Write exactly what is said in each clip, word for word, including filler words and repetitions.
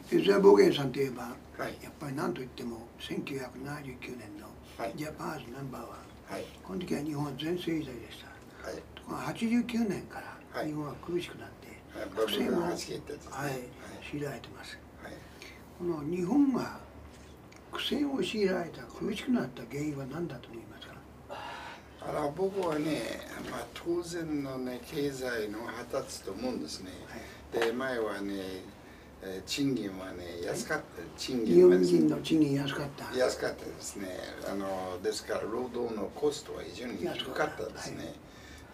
吉田ボゲンさんといえば、 はい、 やっぱり何といってもせんきゅうひゃくななじゅうきゅうねんのジャパンアーズナンバーワン、はい、この時は日本は全盛時代でした。はい、ところがはちじゅうきゅうねんから日本は苦しくなって、はい、苦戦を、はい、強いられてます。はい、この日本が苦戦を強いられた苦しくなった原因は何だと思いますか？ あら僕はね、まあ、当然の、ね、経済の発達と思うんですね。はい、で前はね賃金はね安かった。賃金は、ね、 日本人の賃金安かった。 安かったですね。あのですから労働のコストは非常に低かったですね。はい、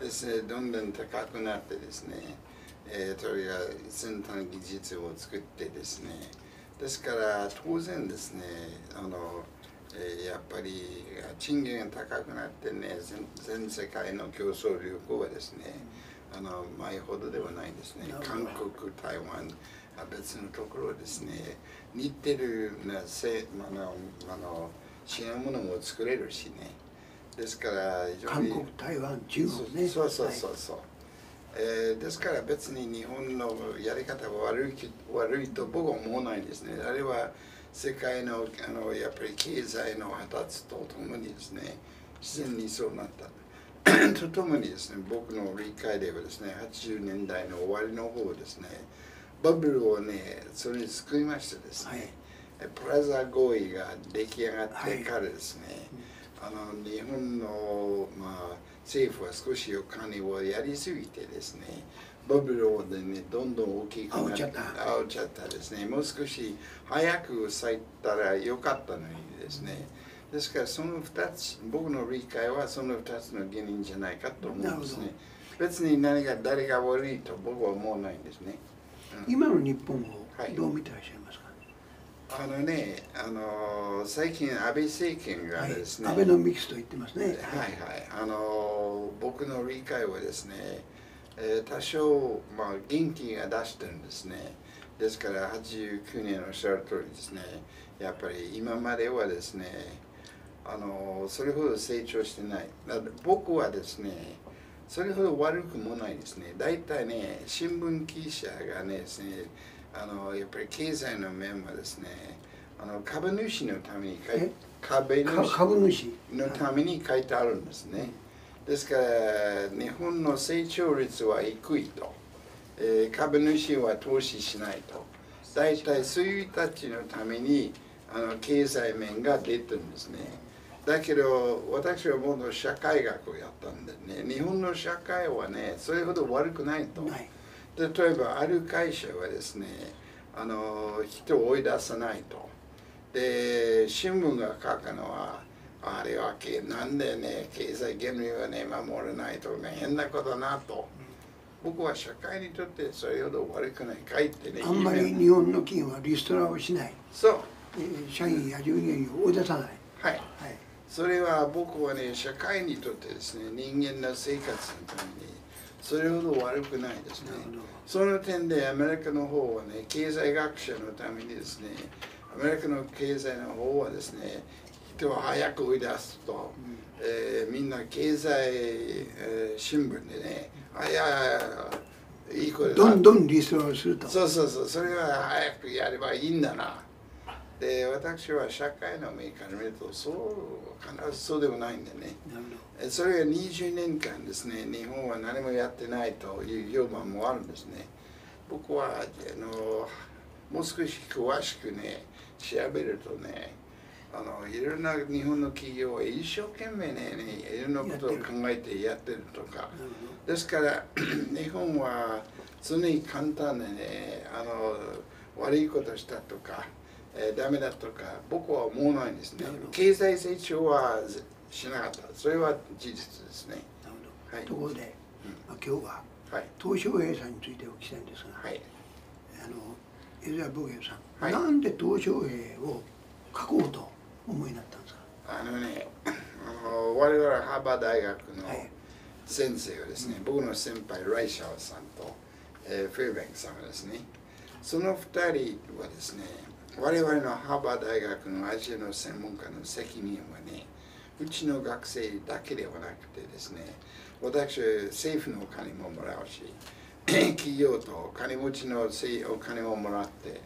ですねどんどん高くなってですね、えー、それが先端技術を作ってですね。ですから当然ですねあの、えー、やっぱり賃金が高くなってね 全, 全世界の競争力はですねあの前ほどではないですね。韓国、台湾別のところですね似てるなせあのあの品物も作れるしね。ですから韓国、台湾、中国ね。 そうそうそうそう。はい、えー、ですから別に日本のやり方は悪い悪いと僕は思わないんですね。あれは世界のあのやっぱり経済の発達とともにですね自然にそうなった。とともにですね僕の理解ではですねはちじゅうねんだいの終わりの方ですねバブルをねそれに救いましてですね、はい、プラザ合意が出来上がってからですね、はい、あの日本の、まあ、政府は少しお金をやりすぎてですねバブルを、ね、どんどん大きくなって煽っちゃったですね。もう少し早く咲いたらよかったのにですね。ですからそのふたつ僕の理解はそのふたつの原因じゃないかと思うんですね。別に何が誰が悪いと僕は思わないんですね。 うん、今の日本をどう見てらっしゃいますか？ はい、あのね、あの最近安倍政権がですね、 はい、アベノミクスと言ってますね。はいはい、あの僕の理解はですね、えー、多少まあ元気が出してるんですね。ですからはちじゅうきゅうねんのおっしゃる通りですね。やっぱり今まではですね、あのそれほど成長してない。僕はですね、それほど悪くもないですね。大体ね、新聞記者がねですね、あのやっぱり経済の面はですね、あの株主のために書いて、株主のために書いてあるんですね。ですから日本の成長率は低いと、えー、株主は投資しないと。大体そういう人たちのためにあの経済面が出てるんですね。だけど私はもう社会学をやったんでね、日本の社会はねそれほど悪くないと。例えばある会社はですねあの人を追い出さないと。で新聞が書くのはあれはなんでね経済原理はね守れないとね変なことだなと。僕は社会にとってそれほど悪くないかいってね。 あんまり日本の企業はリストラをしない。 そう。 社員や従業員を追い出さない。 はい。はい、それは僕はね社会にとってですね人間の生活のためにそれほど悪くないですね。その点でアメリカの方はね経済学者のためにですねアメリカの経済の方はですね人を早く追い出すと、うんえー、みんな経済、えー、新聞でねあいやいい子でどんどんリストラをすると。 そうそうそうそれは早くやればいいんだな。で私は社会の面から見るとそう必ずそうでもないんでね。それがにじゅうねんかんですね日本は何もやってないという評判もあるんですね。僕はあのもう少し詳しくね調べるとねあのいろんな日本の企業は一生懸命ねいろんなことを考えてやってるとかですから日本は常に簡単でねあの悪いことしたとか、えー、ダメだとか僕は思わないんですね。経済成長はしなかった。それは事実ですね。 なるほど。はい、ところで、うんまあ、今日は、 はい、 鄧小平さんについてお聞きしたいんですが、はい、あの吉田ボゲンさん、はい、なんで鄧小平を書こうと思いになったんですか？ あのね、あの我々ハーバード大学の先生がですね、はい、僕の先輩ライシャーさんと、えー、フェルベンクさんがですね、そのふたりはですね、我々のハーバード大学のアジアの専門家の責任はね、うちの学生だけではなくてですね、私は政府のお金ももらうし、企業とお金持ちのお金をもらって、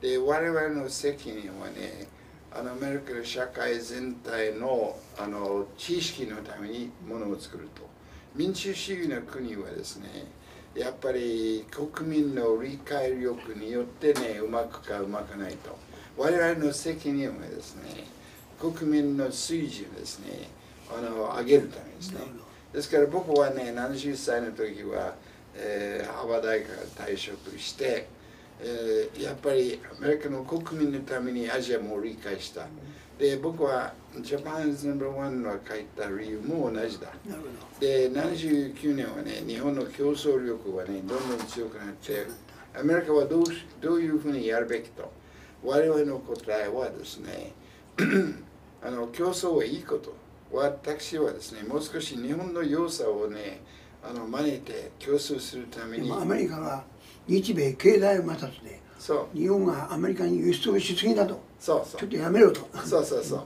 で我々の責任はね、あのアメリカの社会全体のあの知識のためにものを作ると。民主主義の国はですね、やっぱり国民の理解力によってね、うまくかうまくないと。我々の責任はですね、国民の水準ですね、あの上げるためですね。ですから僕はね、ななじゅっさいの時は、えー、ハーバー大学退職して、えー、やっぱりアメリカの国民のためにアジアも理解した。で、僕はジャパンズナンバーワンの書いた理由も同じだ。で、ななじゅうきゅうねんはね、日本の競争力はね、どんどん強くなって、アメリカはどうどういうふうにやるべきと。我々の答えはですね、あの競争はいいこと。私はですね、もう少し日本の良さをね、あの真似て競争するために。 アメリカは日米経済摩擦で、そう日本がアメリカに輸出をしすぎだと。そうそうちょっとやめろと。 そうそうそう。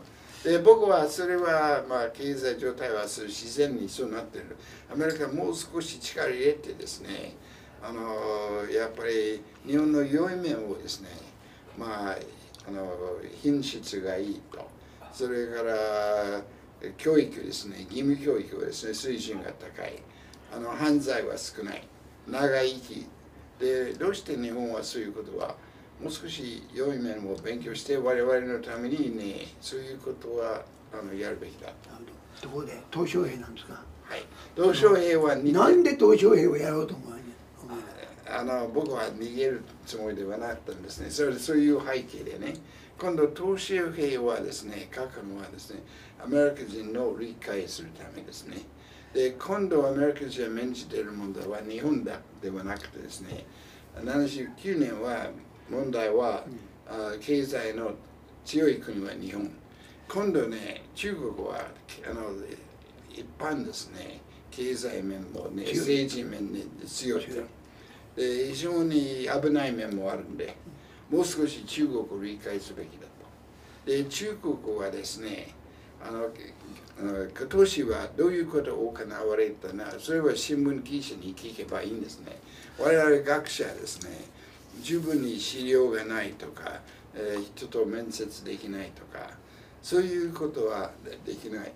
で、僕はそれは、まあ、経済状態は自然にそうなっている。アメリカはもう少し力入れてですね、あのやっぱり日本の良い面をですね、まあ、あの品質がいいと。それから教育ですね、義務教育はですね、水準が高い。あの犯罪は少ない。長生き。で、どうして日本はそういうことは、もう少し良い面を勉強して、我々のためにね、そういうことはあのやるべきだ。 ところで、鄧小平なんですか。 はい。鄧小平はなんで鄧小平をやろうと思うあの僕は逃げるつもりではなかったんですね。それそういう背景でね、今度、鄧小平はですね、書くのはですね、アメリカ人の理解するためですね。で、今度アメリカ人が免じている問題は日本だではなくてですね、ななじゅうきゅうねんは問題は、うん、経済の強い国は日本。今度ね、中国はあの一般ですね、経済面もね、政治面に強い。で、非常に危ない面もあるんで、もう少し中国を理解すべきだと。で、中国はですね、あの今年はどういうことが行われたのか、それは新聞記者に聞けばいいんですね。我々学者はですね、十分に資料がないとか、えー、人と面接できないとか、そういうことはできない。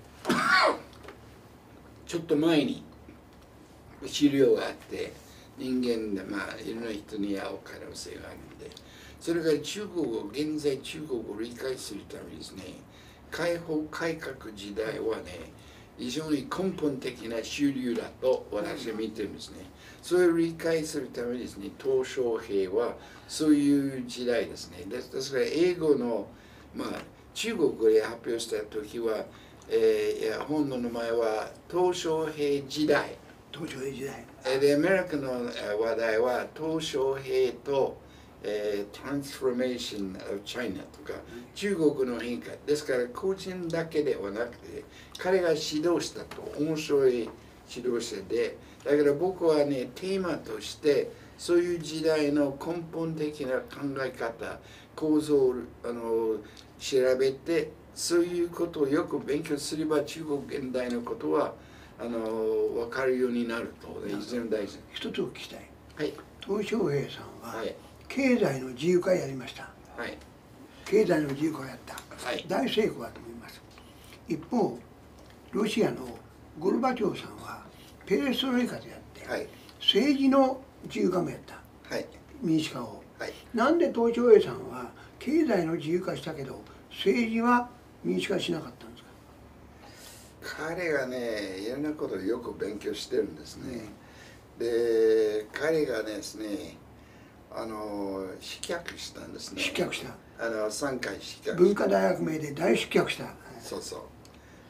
ちょっと前に資料があって、人間でまあいろんな人に会う可能性があるので、それから中国を現在中国を理解するためにですね、解放改革時代はね、非常に根本的な主流だと私は見てるんですね。それを理解するためにですね、鄧小平はそういう時代ですね。ですから英語のまあ中国語で発表した時は、えー、いや本の名前は鄧小平時代。 鄧小平時代。 で、アメリカの話題は鄧小平と、えー、Transformation of China とか、中国の変化。ですから、個人だけではなくて、彼が指導したと、面白い指導者で、だから僕はね、テーマとして、そういう時代の根本的な考え方、構造をあの調べて、そういうことをよく勉強すれば、中国現代のことは、あの分かるようになると、非常に大事。 一つお聞きしたい。 はい。 鄧小平さんは、 はい、 経済の自由化やりました。 はい。 経済の自由化をやった。 はい、 大成功だと思います。一方、ロシアのゴルバチョフさんはペレストロイカとやって、はい、政治の自由化もやった。はい、民主化を。はい、なんで鄧小平さんは経済の自由化したけど、政治は民主化しなかったんですか？ 彼がね、いろんなことをよく勉強してるんですね。うん、で、彼がですね、あの失脚したんですね。 失脚した。 あのさんかい失脚した。 文化大学名で大失脚した。 そうそう。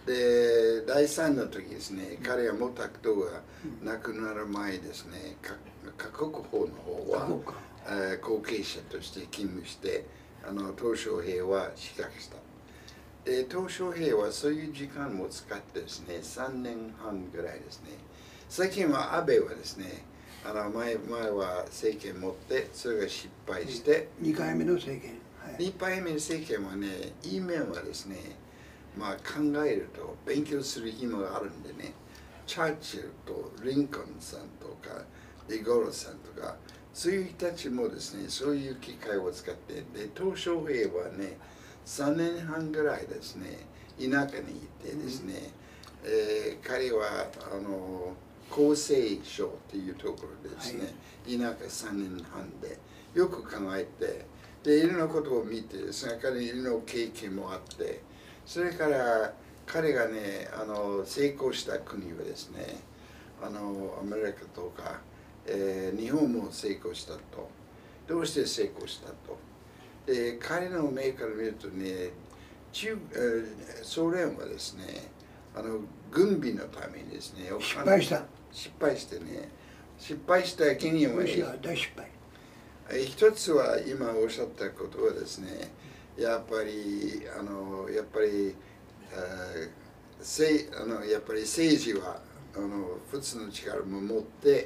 で、だいさんの時ですね、彼が毛沢東が亡くなる前ですね、華国法の方は後継者として勤務して、あの鄧小平は失脚した。で、鄧小平はそういう時間も使ってですね、さんねんはんぐらいですね。最近は安倍はですね、あの 前, 前は政権持って、それが失敗して、 にかいめの政権。 はい、にかいめの政権はね、いい面はですね、まあ考えると勉強する暇があるんでね、チャーチルとリンコンさんとか、デゴロさんとか、 そういう人たちもですね、そういう機械を使って、で、鄧小平はね、さんねんはんぐらいですね、田舎にいてですね、うん、えー、彼はあの厚生省っていうところでですね、はい、田舎さんねんはんでよく考えて、で、いろんなことを見てですね、彼いろんな経験もあって、それから彼がね、あの成功した国はですね、あのアメリカとか、えー、日本も成功したと。どうして成功したと。で、彼の目から見るとね、中えー、ソ連はですね、あの軍備のためにですね、 失敗した。 失敗してね、失敗した原因は、 ロシアは大失敗。 一つは今おっしゃったことはですね、やっぱり、あのやっぱり、あせあのやっぱり政治はあの普通の力も持って、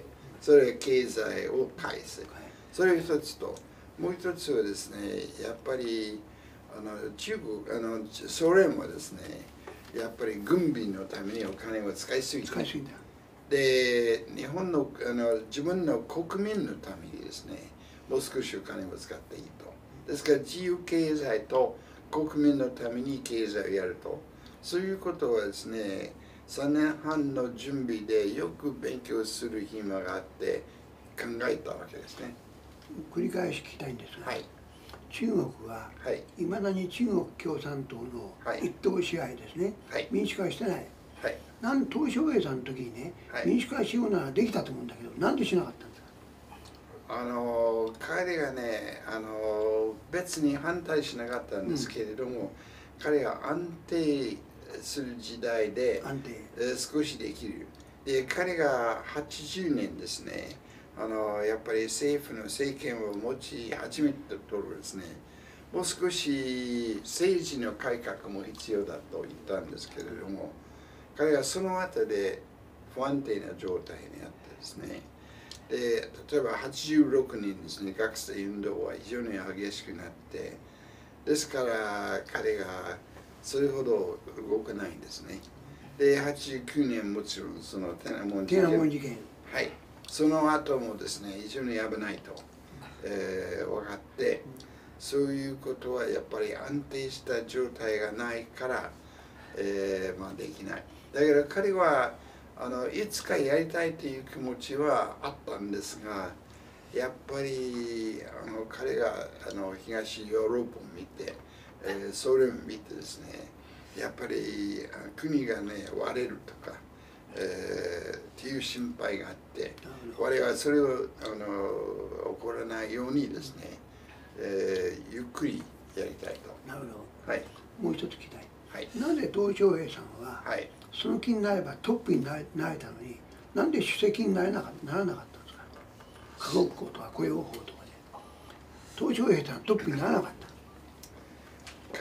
それは経済を返す。それが一つと、もう一つはですね、やっぱりあの中国、あのソ連はですね、やっぱり軍備のためにお金を使いすぎた。で、日本の、あの自分の国民のためにですね、もう少しお金を使っていいと。ですから自由経済と国民のために経済をやると。そういうことはですね、さんねんはんの準備でよく勉強する暇があって考えたわけですね。 繰り返し聞きたいんですが、はい、中国はいまだに中国共産党の一党支配ですね、はい、民主化してない。はい、なん鄧小平さんの時にね、はい、民主化しようならできたと思うんだけど、なんでしなかったんですか。 あの彼がね、あの別に反対しなかったんですけれども、うん、彼が安定する時代で少しできる。で、彼がはちじゅうねんですね、あのやっぱり政府の政権を持ち始めたところですね、もう少し政治の改革も必要だと言ったんですけれども、彼がその後で不安定な状態にあってですね、で、例えばはちじゅうろくねんですね、学生運動は非常に激しくなって、ですから彼がそれほど動かないんですね。で、はちじゅうきゅうねんもちろんその天安門事件。 天安門事件。 はい。その後もですね、非常に危ないと、えー、分かって、そういうことはやっぱり安定した状態がないから、えー、まあできない。だから彼はあのいつかやりたいという気持ちはあったんですが、やっぱりあの彼があの東ヨーロッパを見て、えー、ソ連を見てですね、やっぱり国がね割れるとか、えー、っていう心配があって、我々はそれをあの起こらないようにですね、えー、ゆっくりやりたいと。 なるほど。 はい。 もう一つ聞きたい。 はい、 なぜ鄧小平さんは、はい、その気になればトップになれたのに、なんで主席になれなかったならなかったんですか。科学校とか雇用法とかで鄧小平さんはトップにならなかった。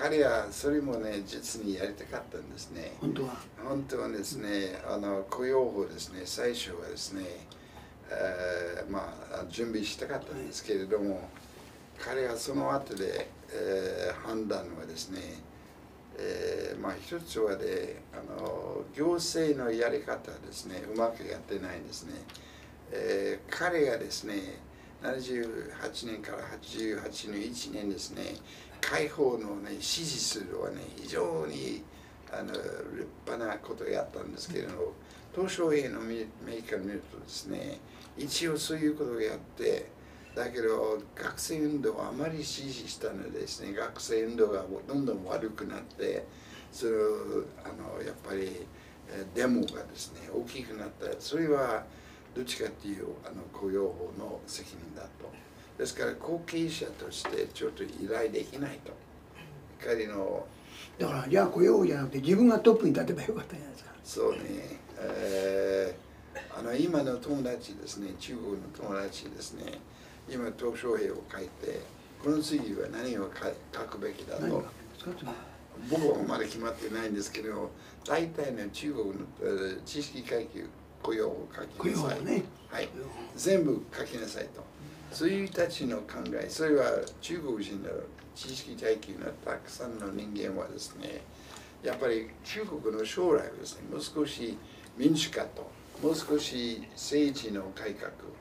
彼はそれもね実にやりたかったんですね。 本当は本当はですね、あの雇用法ですね、最初はですね、えー、まあ準備したかったんですけれども、はい、彼はその後で、えー、判断はですね、えー、まあ一つはで、あの行政のやり方ですね、うまくやってないんですね。えー、彼がですね、ななじゅうはちねんからはちじゅうはちねんいちねんですね、解放のね支持するはね非常にあの立派なことをやったんですけれど、鄧小平の目から見るとですね、一応そういうことをやって、だけど学生運動をあまり支持したのでですね、学生運動がどんどん悪くなって、それあのやっぱりデモがですね大きくなった。それはどっちかっていうあの雇用法の責任だと。ですから後継者としてちょっと依頼できないと。彼のだからじゃあ雇用法じゃなくて自分がトップに立てばよかったじゃないですか。 そうね、えー、あの今の友達ですね、中国の友達ですね、今鄧小平を書いて、この次は何を書くべきだと。僕はまだ決まってないんですけど、大体の中国の知識階級雇用を書きなさい、ね、はい、全部書きなさいと。そういう人たちの考え、それは中国人の知識階級のたくさんの人間はですね、やっぱり中国の将来はですね、もう少し民主化と、もう少し政治の改革、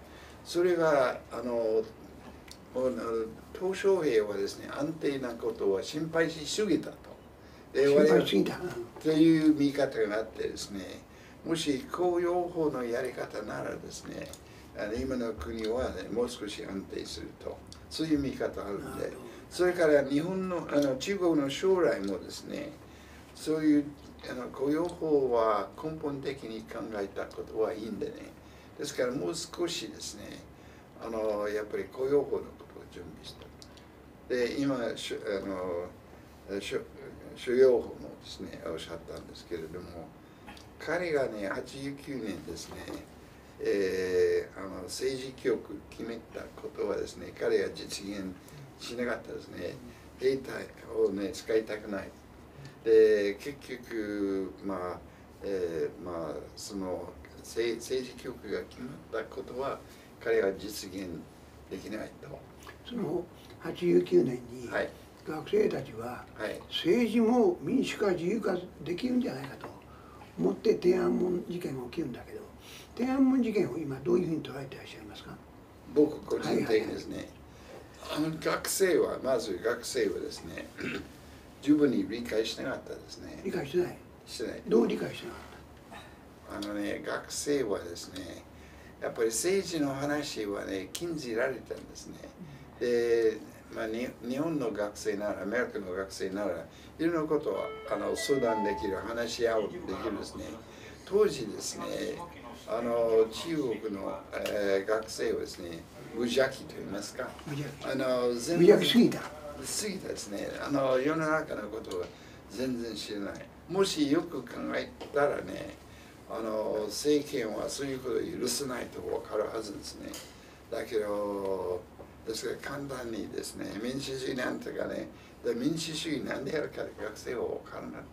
それがあの鄧小平はですね、安定なことは心配しすぎたと。で心配しすぎた。 という見方があってですね、もし公用法のやり方ならですね、あの今の国は、ね、もう少し安定すると、そういう見方あるんで、それから日本の、あの中国の将来もですね、そういうあの公用法は根本的に考えたことはいいんでね、ですからもう少しですね、あのやっぱり公用法のことを準備した。で、今、しあのし諸用法もですね、おっしゃったんですけれども、彼がね、はちじゅうきゅうねんですね、えー、あの政治局決めたことはですね、彼が実現しなかったですね。兵隊をね、使いたくない。で、結局、まあ、えー、まあ、その政治局が決まったことは、彼は実現できないと。 そのはちじゅうきゅうねんに、はい、学生たちは、はい、政治も民主化自由化できるんじゃないかと思って天安門事件が起きるんだけど、天安門事件を今どういうふうに捉えていらっしゃいますか？ 僕個人的にですね、あの学生はまず学生はですね十分に理解しなかったですね。 理解してない。 してない。 どう理解してなかった？あのね、学生はですね、やっぱり政治の話はね禁じられたんですね。で、まあ、に日本の学生なら、アメリカの学生なら、いろんなことをあの相談できる、話し合うできるですね。当時ですね、あの中国の、えー、学生はですね、無邪気と言いますか、 あの全然無邪気すぎた。 過ぎたですね、あの世の中のことは全然知らない。もしよく考えたらね、あの政権はそういうことを許さないと分かるはずですね。だけど、ですから簡単にですね、民主主義なんていうかね、民主主義なんでやるか学生は分からなかった。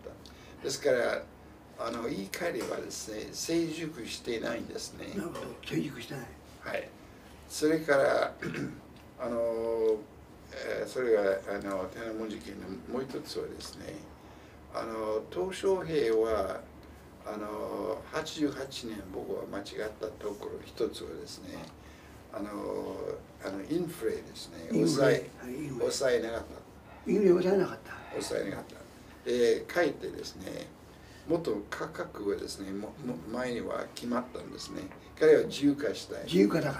ですから、あの言い換えればですね、成熟していないんですね。 なるほど、成熟してない。 はい。それからあの、えー、それがあの天安門事件のもう一つはですね、あの鄧小平はあのはちじゅうはちねん僕は間違ったところ一つはですね、あのあのインフレですね、抑え抑えなかった。 インフレ抑えなかった。 抑えなかった。で、かえってですね、もっと価格はですね、もも前には決まったんですね。彼は自由化したい。 自由化だから。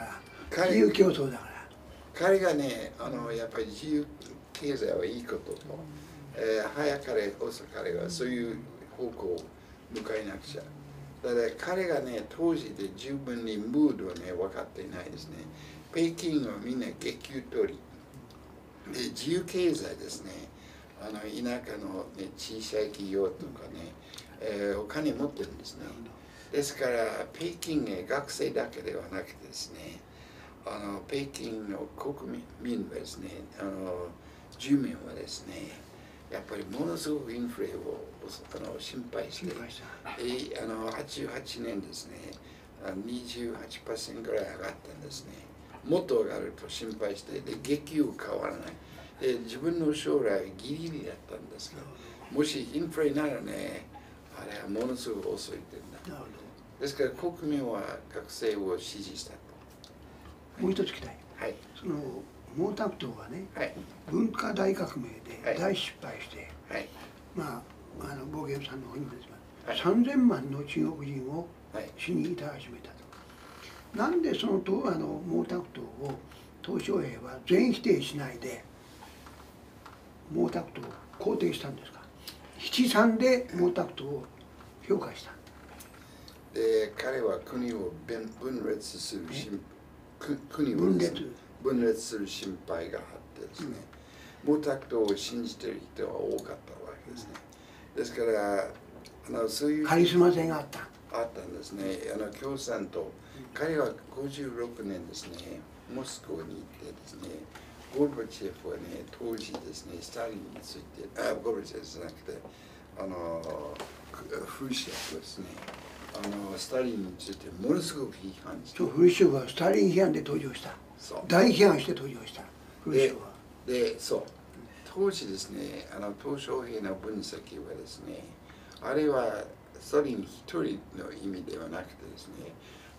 自由競争だから。 彼がね、あのやっぱり自由経済はいいことと、えー、早かれ遅かれはそういう方向を向かいなくちゃ。だから彼がね、当時で十分にムードをね、分かっていないですね。北京はみんな月給取り。で、自由経済ですね。あの田舎の、ね、小さい企業とかね、えー、お金持ってるんですね。ですから、北京へ学生だけではなくてですね、あの北京の国民はですね、あの住民はですね、やっぱりものすごくインフレをあの心配して、えあのはちじゅうはちねんですね、にじゅうはちパーセント ぐらい上がったんですね。もっと上がると心配して、で月給変わらない。で自分の将来ギリギリだったんですけど、もしインフレならね、あれはものすごく遅い点だ。ですから国民は学生を支持したと。 もう一つ聞きたい。はい、その毛沢東がね、はい、文化大革命で大失敗して、はい、まああの暴言さんの方にもですが、はい、さんぜんまんの中国人を死に至らしめたと。なんでそのとあの毛沢東を鄧小平は全否定しないで毛沢東を肯定したんですか？七三で毛沢東を評価した。 で、彼は国を分裂する心国を分裂分裂する心配があってですね、毛沢東を信じている人は多かったわけですね。ですからあのそういうカリスマ性があったあったんですね。あの共産党、彼はごじゅうろくねんですね、モスクワに行ってですね、ゴルバチェフはね、当時ですね、スターリンについて、あ、ゴルバチェフじゃなくて、あのフルシェフですね、あのスターリンについてものすごく批判して、 そう、フルシェフはスターリン批判で登場した。大批判して登場した。フルシェフは。 で、でそう。当時ですね、あの鄧小平の分析はですね、あれはスターリン一人の意味ではなくてですね、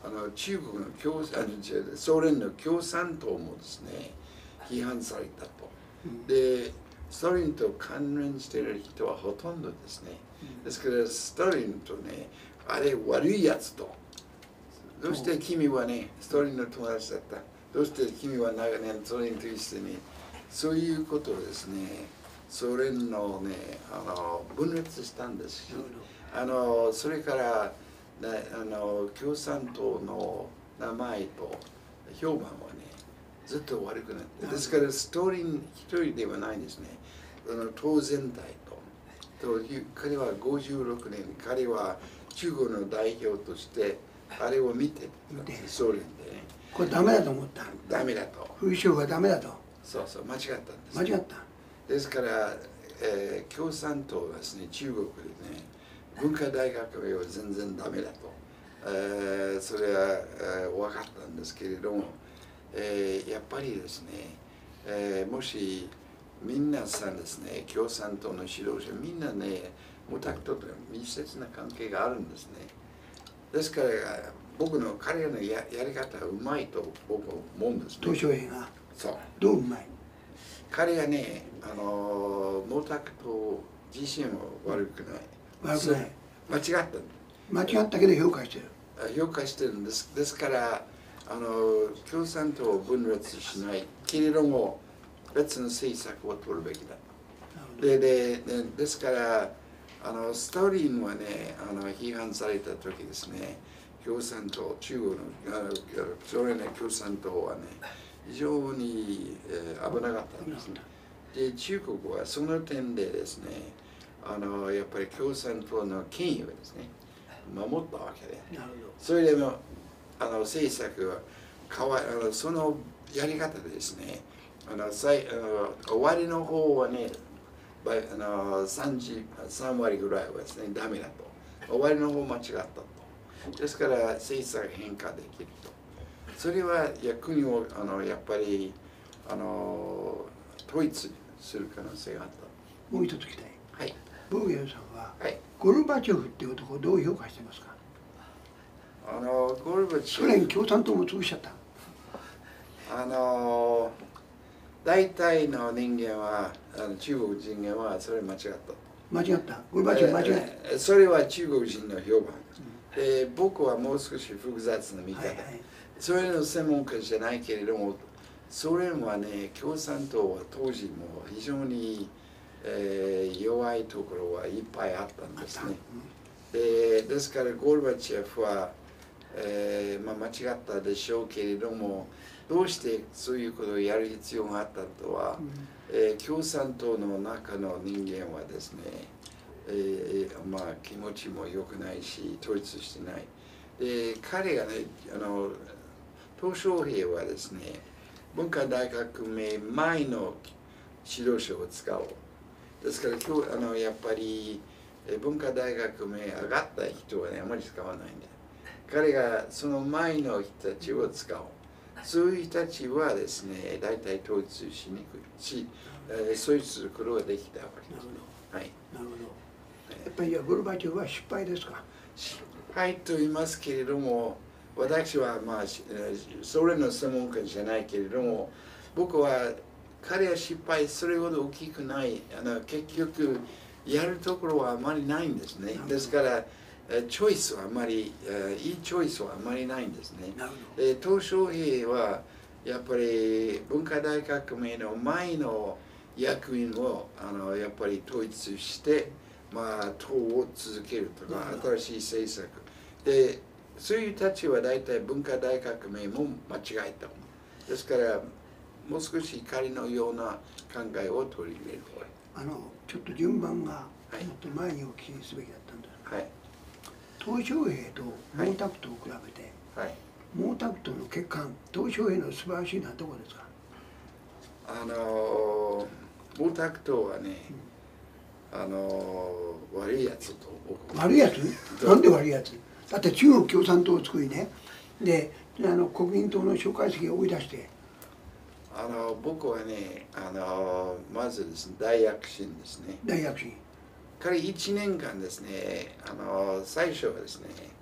あの中国の共あのソ連の共産党もですね批判されたと。うん、でスターリンと関連している人はほとんどですね。うん、ですからスターリンとねあれ悪いやつと。どうして君はねスターリンの友達だった。どうして君は長年スターリンと一緒にそういうことをですねソ連のねあの分裂したんですし、あのそれからあの共産党の名前と評判はねずっと悪くなってですからストーリン一人ではないんですね。あの党全体とと彼はごじゅうろくねん彼は中国の代表としてあれを見てソ連でねこれダメだと思った。 ダメだと風習がダメだと。 そうそう間違ったんです、 ね、間違った。 ですから、えー、共産党はですね中国でね文化大学は全然ダメだと、えー、それは、えー、分かったんですけれども、えー、やっぱりですね、えー、もしみんなさんですね共産党の指導者みんなね毛沢東と密接な関係があるんですね。ですから僕の彼らの や, やり方はうまいと僕は思うんですね。 鄧小平がそうどううまい彼がねあの毛沢東自身も悪くない悪くない間違った間違ったけど評価してる評価してるんですですからあの共産党を分裂しないけれども別の政策を取るべきだでででですからあのスターリンはねあの批判された時ですね共産党中国のソ連の共産党はね非常に、えー、危なかったんですね。で中国はその点でですねあのやっぱり共産党の権威をですね守ったわけでそれでもあの政策は変わあのそのやり方でですねあの最あの終わりの方はねあの さん, さん割ぐらいはですねダメだと終わりの方間違ったとですから政策変化できるとそれは国をあのやっぱりあの統一する可能性があった。 もう一つ聞きたい。 はい。 ブーゲルさんは、 はい、 ゴルバチョフっていう男をどう評価してますか。 あのゴルバチョフ。 ソ連共産党も潰しちゃった。 あの大体の人間はあの中国人間はそれ間違った。 間違った。ゴルバチョフ間違えた。それは中国人の評判。うん、で僕はもう少し複雑な見方。はいはい、それの専門家じゃないけれどもソ連はね共産党は当時も非常に、えー、弱いところはいっぱいあったんですね。うん、でですからゴルバチョフは、えーまあ、間違ったでしょうけれどもどうしてそういうことをやる必要があったとは、うん、えー、共産党の中の人間はですね、えーまあ、気持ちも良くないし統一してない。で彼がねあの鄧小平はですね文化大革命前の指導者を使おうですから今日あのやっぱり文化大革命上がった人はねあまり使わないんで彼がその前の人たちを使おうそういう人たちはですね大体統一しにくいし、えー、そういうすることができたわけです、ね、はい、 なるほど。やっぱりゴルバチョフは失敗ですか。 失敗と言いますけれども私はまあソ連の専門家じゃないけれども僕は彼は失敗それほど大きくないあの結局やるところはあまりないんですね。ですからチョイスはあまりいいチョイスはあまりないんですね。鄧小平はやっぱり文化大革命の前の役員をあのやっぱり統一してまあ党を続けるとか新しい政策でそういう人たちは大体文化大革命も間違えた。ですからもう少し彼のような考えを取り入れる。 あのちょっと順番がもっと前にお聞きすべきだったんだ。はい。鄧小平と毛沢東を比べて、はい、毛沢東の欠陥、鄧小平の素晴らしいのはどこですか。 あの毛沢東はね、うん、あの悪いやつと僕悪いやつ？なんで悪いやつ？だって中国共産党を作りね、であの国民党の蒋介石を追い出して。 あの僕はねあのまずですね大躍進ですね。 大躍進。 彼いちねんかんですねあの最初はですね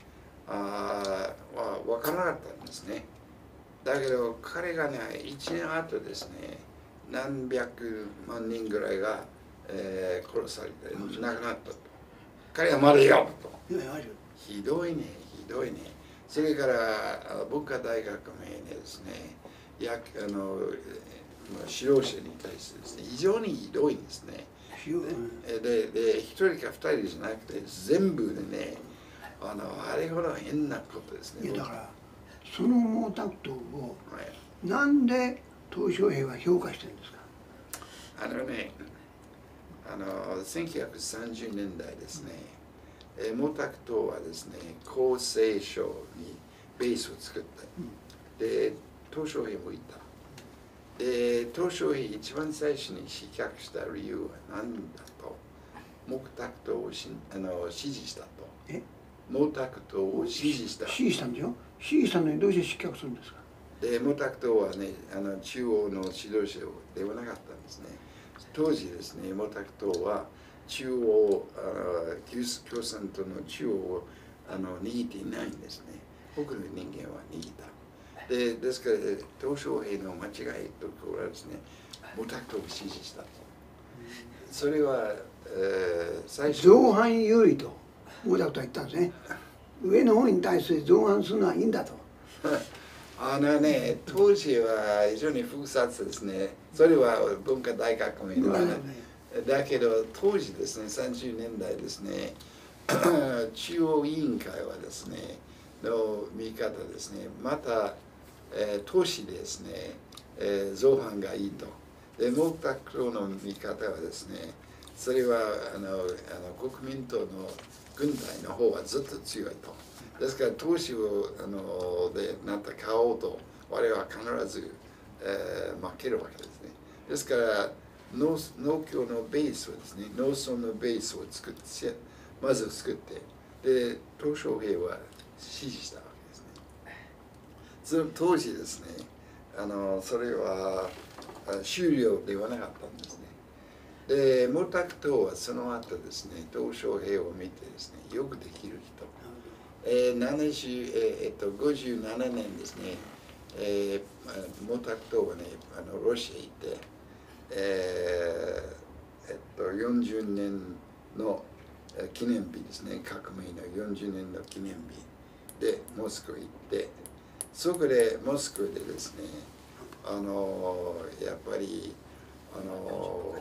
あは分からなかったんですね。だけど彼がねいちねんあとですね何百万人ぐらいが、えー、殺されて亡くなったと。彼はまだよと。ひどいねひどいね。それから文化大学名にですねやあの指導者に対してですね非常にひどいんですね。でで一人か二人じゃなくて全部でねあのあれほど変なことですね。 いやだからその毛沢東をなんで鄧小平は評価してるんですか。 あのねあのせんきゅうひゃくさんじゅうねんだいですね、毛沢東はですね厚生省にベースを作った。で鄧小平もいた。で鄧小平一番最初に失脚した理由は何だと毛沢東をしあの支持したと。え毛沢東を支持した。 支持したんでしょ。支持したのにどうして失脚するんですか。 で毛沢東はねあの中央の指導者ではなかったんですね。当時ですね毛沢東は中央あの共産党の中央をあの握っていないんですね。多くの人間は握った。でですから鄧小平の間違いところはですね毛沢東を支持したと。それは、えー、最初造反有利と毛沢東は言ったんですね。上の方に対して造反するのはいいんだと。 あのね、当時は非常に複雑ですね。それは文化大革命だね。だけど当時ですね、さんじゅうねんだいですね、中央委員会はですね、の見方ですね、また、えー、都市ですね、えー、造反がいいと。で、毛沢東の見方はですね、それはあのあの国民党の軍隊の方はずっと強いと。ですから投資をあのでなんと買おうと我々は必ず、えー、負けるわけですね。ですから農農協のベースをですね農村のベースを作ってまず作ってで鄧小平は支持したわけですね。その当時ですねあのそれは終了ではなかったんですね。で毛沢東はその後ですね鄧小平を見てですねよくできる人えー、ななじゅうえーえっとごじゅうななねんですね、えー、毛沢東はねあのロシア行って、えーえっと、よんじゅうねんの記念日ですね革命のよんじゅうねんの記念日でモスクワ行ってそこでモスクワでですねあのやっぱりあの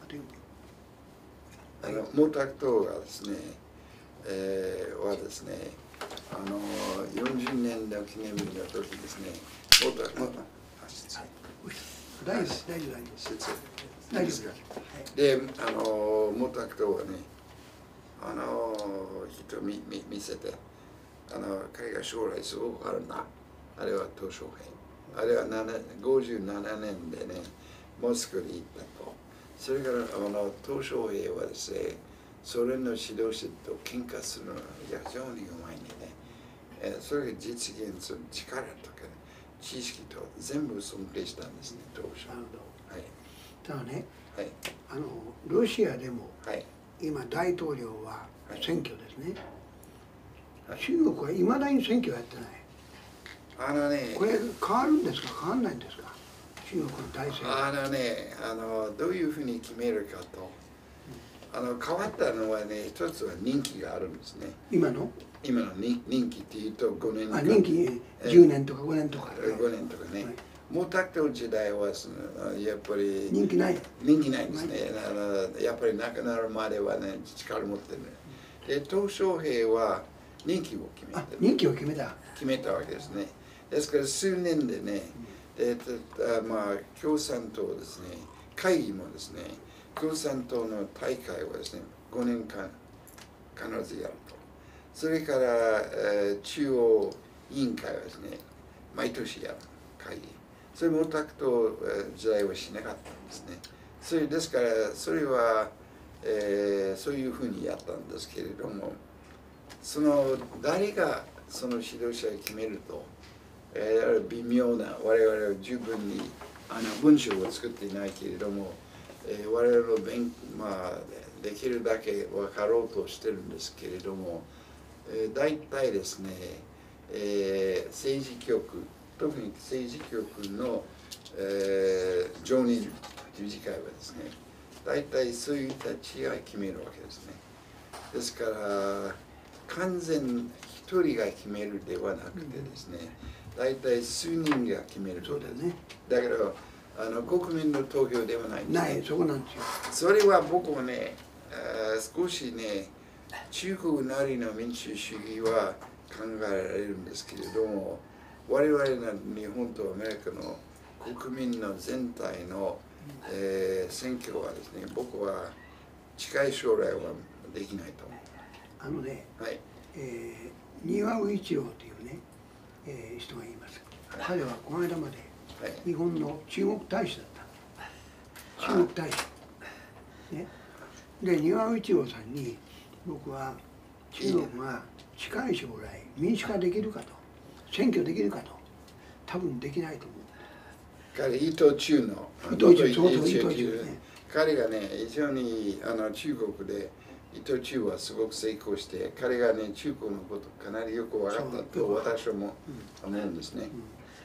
あの毛沢東がですね、えー、はですねあのよんじゅうねんの記念日の時ですね、毛沢東、 大丈夫です、大丈夫です。大丈夫です。 で、あの毛沢東はね、あの人見見見せて、あの彼が将来すごくあるな。あれは鄧小平。あれはごじゅうななねんでね、モスクワに行ったと。それからあの鄧小平はですね。ソ連の指導者と喧嘩するのが非常にうまいんでね、えー、それが実現する力とか、ね、知識と全部尊敬したんですね、当初。なるほど。はい。 ただね、 はい、 あのロシアでも、 はい、 今大統領は選挙ですね。はい、中国はいまだに選挙やってない。 あのね、 これ変わるんですか変わらないんですか中国の体制。 あのね、あのどういうふうに決めるかと。あの変わったのはね、一つは任期があるんですね。 今の今の任期っていうとごねんあ、任期じゅうねんとかごねんとか。 ごねんとかね。毛沢東時代はそのやっぱり任期ない。 任期ないんですね。あのやっぱり亡くなるまではね、力持ってる。で、鄧小平は任期を決めた。 任期を決めた。 決めたわけですね。ですから数年でね、でまあ共産党ですね、会議もですね、共産党の大会はですね、ごねんかん必ずやると。それから、えー、中央委員会はですね、毎年やる会議。それ毛沢東時代はしなかったんですね。それですから、それは、えー、そういうふうにやったんですけれども、その誰がその指導者を決めると、えー、微妙な、我々は十分にあの文章を作っていないけれども、えー、我々の勉、まあ、できるだけ分かろうとしてるんですけれども、 えー、大体ですね、えー、政治局、特に政治局の、えー、常任理事会はですね、大体そういう人たちが決めるわけですね。ですから完全一人が決めるではなくてですね、大体数人が決めるそうだね。 だけどあの国民の投票ではないんです、ね。 ない、そこなんですよ。 それは僕もね、少しね、中国なりの民主主義は考えられるんですけれども、我々の日本とアメリカの国民の全体の、えー、選挙はですね、僕は近い将来はできないと思う。 あのね、 はい、 えー、丹羽一郎というね、えー、人がいます。はい、彼はこの間まで日本の中国大使だった。中国大使。ね。で、丹羽一郎さんに僕は中国が近い将来民主化できるかと、選挙できるかと、多分できないと思う。 彼、伊藤忠の、 伊藤忠、そうそう、伊藤忠ね。 彼がね、非常にあの中国で、伊藤忠はすごく成功して、彼がね、中国のことかなりよく分かったと私はも思うんですね。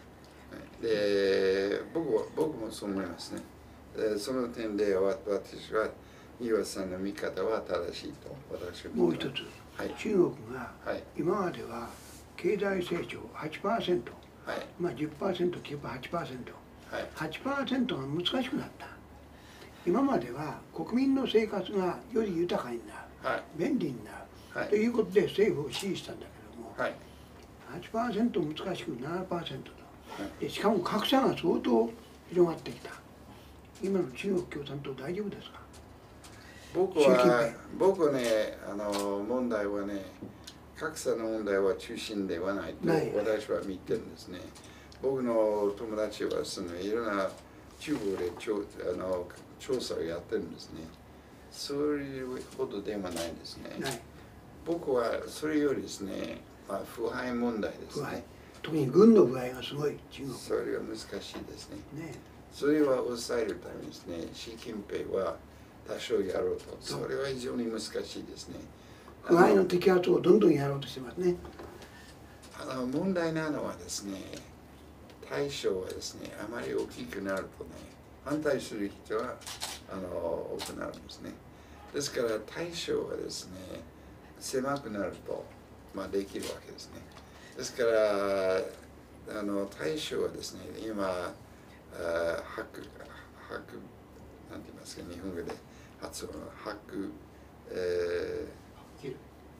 で、僕は、僕もそう思いますね。その点で私は、岩さんの見方は正しいと私はもう一つ、はい、中国が今までは経済成長 はちパーセント、はい、まあ じゅっパーセント、きゅうパーセント、はちパーセント、はい、はちパーセントが難しくなった。今までは国民の生活がより豊かになる、はい、便利になる、はい、ということで政府を支持したんだけども、はい、はちパーセント難しく ななパーセント と、はい、でしかも格差が相当広がってきた。今の中国共産党大丈夫ですか？ 僕は、僕はね、あの問題はね、格差の問題は中心ではないと私は見てるんですね。僕の友達はそのいろんな中国で調あの調査をやってるんですね。それほどではないですね。僕はそれよりですね、まあ、腐敗問題ですね。 特に軍の腐敗がすごい、中国。 それは難しいですね。ね、それは抑えるためにですね、習近平は多少やろうと、それは非常に難しいですね。 腐敗の摘発をどんどんやろうとしてますね。 あの問題なのはですね、対象はですね、あまり大きくなるとね、反対する人はあの多くなるんですね。ですから対象はですね、狭くなると、まあ、できるわけですね。ですからあの対象はですね、今、あ白白なんて言いますか、日本語で発音白、えー、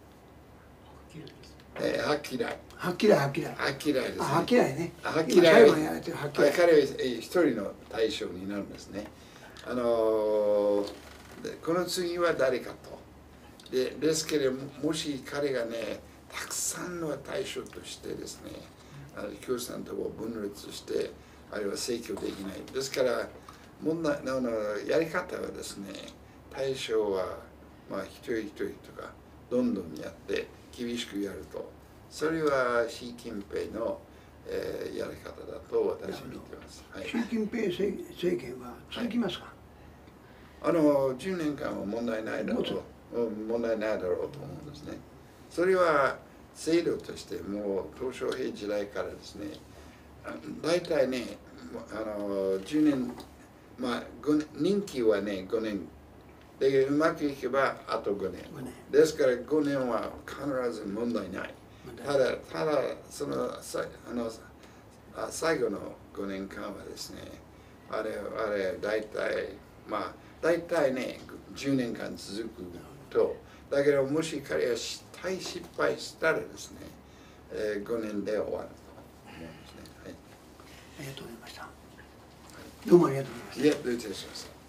えー、はっきらい。 はっきらい、はっきらい。 はっきらいですね。 はっきらいね。 はっきらい。 彼は一人の対象になるんですね。あのー、この次は誰かと。で、ですけれども、もし彼がね、たくさんの対象としてですね、共産党を分裂して、あるいは制御できない。ですから、問題のやり方はですね、対象は、まあ、一人一人とか、どんどんやって、厳しくやると、それは習近平の、えー、やり方だと私は見てます。 はい、習近平政権は続きますか？ はい、あのじゅうねんかんは問題ないだろう、問題ないだろうと思うんですね。それは制度としてもう鄧小平時代からですね、大体ね、あのじゅうねん、まあ任期はねごねん。でうまくいけばあとごねん。ですからごねんは必ず問題ない。ただ、ただそのさあの最後のごねんかんはですね、あれ、あれ、大体、まあ、大体ね、じゅうねんかん続くと、だけどもし彼が大失敗したらですね、えー、ごねんで終わると思うんですね。はい、 ありがとうございました。どうもありがとうございました。 いや、どういたしました。